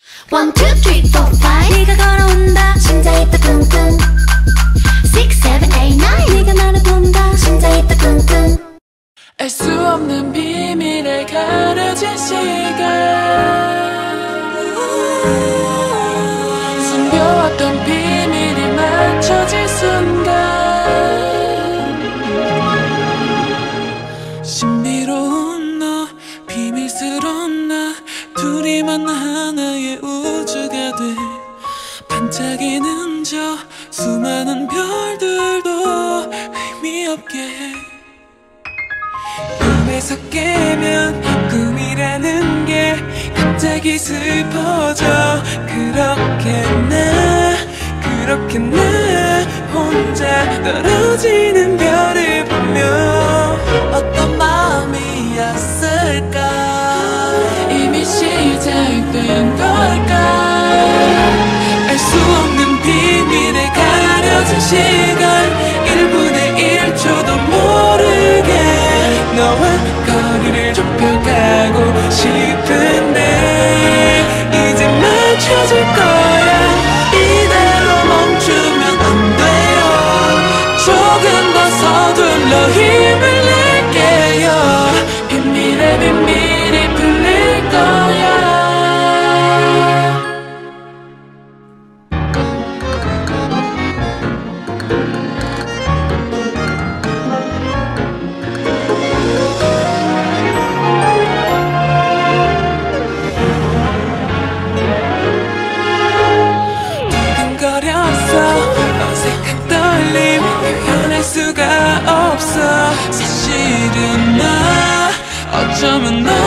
One, two, three, four, five. 네가 걸어온다. 심장이 따끔끔. Six, seven, eight, nine. 네가 나를 본다. 심장이 따끔끔. 알 수 없는 비밀에 가려진 시간. 숨겨왔던 비밀이 맞춰진 순간. 신비로운 너, 비밀스러운 나, 둘이만 하나의 우주가 돼 반짝이는 저 수많은 별들도 의미 없게 해. 꿈에서 깨면 꿈이라는 게 갑자기 슬퍼져. 그렇게 나 혼자 떨어지는 별을 보며 어떤 마음이었을까. 이미 시작된 걸까. 알 수 없는 비밀에 가려진 시간. 1분의 1초도 모르게 너와 거리를 좁혀가고 싶은데 이제 맞춰질 거야. 이대로 멈추면 안 돼요. 조금 더 서둘러 힘을 낼게요. 비밀의 비밀이 풀릴 거야. 어색한 떨림 표현할 수가 없어. 사실은 나 어쩌면 너